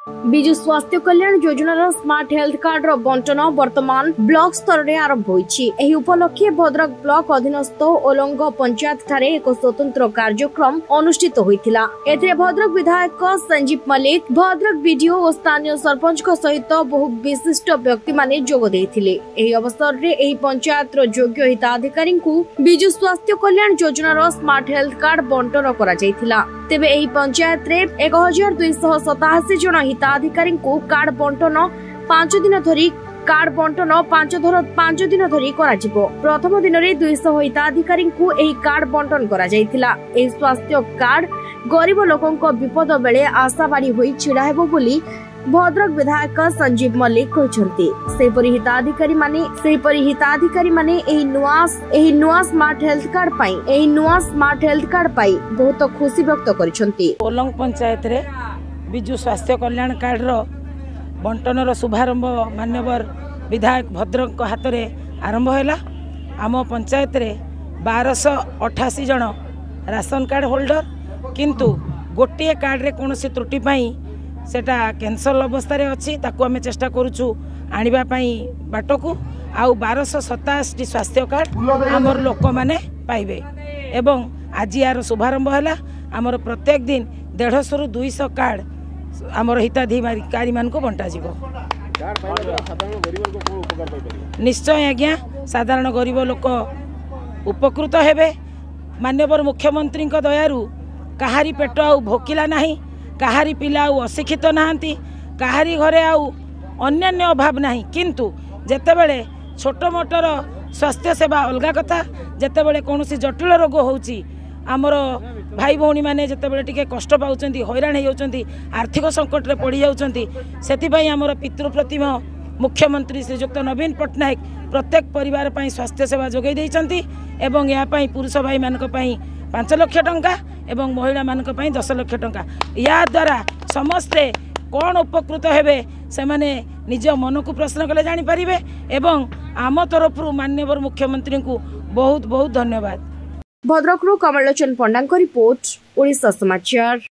विजु स्वास्थ्य कल्याण योजनार smart health card बंटन वर्तमान ब्लॉक स्तर में आरंभ होईछि। उपलक्षे भद्रक ब्लॉक अधीनस्थ ओलंग पंचायत ठारे एक स्वतंत्र कार्यक्रम अनुष्ठित होइथिला। एथिरे भद्रक विधायक संजीव मल्लिक, भद्रक बीडीओ और स्थानीय सरपंच सहित बहु विशिष्ट व्यक्ति माने जोग देथिले। एही अवसर रे एही पंचायत योग्य हिताधिकारी को विजु स्वास्थ्य कल्याण योजनार स्मार्ट हेल्थ कार्ड बंटन करा जायथिला। तेबे एही पंचायत रे 1287 जन हिताधिकारी को कार्ड बंटन 5 दिन धरी करा जिवो। प्रथम दिन रे 200 हिताधिकारी को एही कार्ड बंटन करा जायथिला। एही स्वास्थ्य कार्ड गरीब लोकन को विपद बेले आशाबाड़ी होई छिड़ा हेबो बोली भद्रक विधायक संजीव मल्लिक कहछन्ती। सेपरि हिताधिकारी माने एही नुआ स्मार्ट हेल्थ कार्ड पाई बहुत खुशी व्यक्त करिसन्ती। ओलंग पंचायत रे विजु स्वास्थ्य कल्याण कार्ड रो बंटन शुभारंभ मान्यवर विधायक भद्रक हाथ रे आरंभ हैला। आम पंचायत रे 1288 जन राशन कार्ड होल्डर, किंतु गोटे कार्ड रे कोनोसी त्रुटि पाई सेटा कैंसल अवस्था रे अछि। ताकू आमे चेष्टा करूछु आनिबा पाई बाटकू। आउ 1287 स्वास्थ्य कार्ड आमर लोक माने पाइबे एवं आज यार शुभारंभ हैला। आमर प्रत्येक दिन 150 रु 200 कार्ड आमर हिताधिकारी मान को बंटा जीवो। निश्चय आज्ञा साधारण गरीब लोक उपकृत हेबे। मान्यवर मुख्यमंत्री दयारु कहारी पेट आउ भोकिला नाही, कहारी पिला आउ अशिक्षित नाहांती, कहारी घरे आउ अन्यान्य अभाव नाही। किंतु जेतेबेले छोट मोटर स्वास्थ्य सेवा अलगा कथा, जेतेबेले कोनोसी जटिल रोग होउची आमर भाई भौणी माने जेतेबेले टिके कष्ट पाउचंती, हैरान होउचंती, आर्थिक संकट रे पड़ी जाउचंती, सेति पई आमर पितृ प्रतिमा मुख्यमंत्री श्रीयुक्त नवीन पट्टनायक प्रत्येक परिवार पई स्वास्थ्य सेवा जोगै दैचंती एवं या पई पुरुष भाई मानक पई 5 लाख टंका एवं महिला मानक पई 10 लाख टंका। या द्वारा समस्ते कौन उपकृत हेबे से माने निज मन को प्रश्न कले जानि परिबे एवं आम तरफ माननीय मुख्यमंत्री को बहुत बहुत धन्यवाद। भद्रक कमलोचन पंडा रिपोर्ट, ओडिशा समाचार।